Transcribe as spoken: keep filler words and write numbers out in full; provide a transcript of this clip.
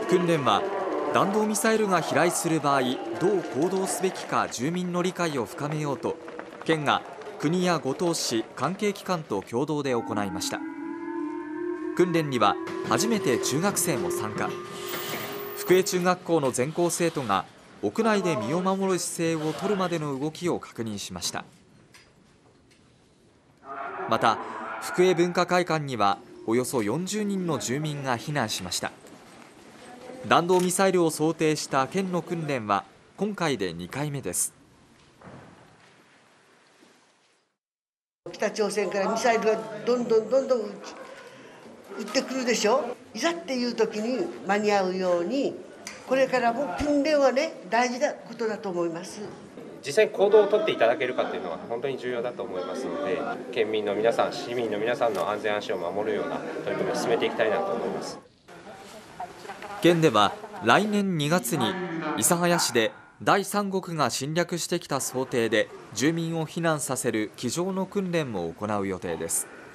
訓練は弾道ミサイルが飛来する場合どう行動すべきか住民の理解を深めようと県が国や五島市関係機関と共同で行いました。訓練には初めて中学生も参加。福江中学校の全校生徒が屋内で身を守る姿勢を取るまでの動きを確認しました。また福江文化会館にはおよそよんじゅうにんの住民が避難しました。弾道ミサイルを想定した県の訓練は今回でにかいめです。 北朝鮮からミサイルがどんどんどんどん撃ってくるでしょ。いざっていう時に間に合うようにこれからも訓練はね大事なことだと思います。 実際に行動を取っていただけるかというのは本当に重要だと思いますので、県民の皆さん、市民の皆さんの安全安心を守るような取り組みを進めていきたいなと思います。 県では来年にがつに諫早市でだいさんごくが侵略してきた想定で住民を避難させる机上の訓練も行う予定です。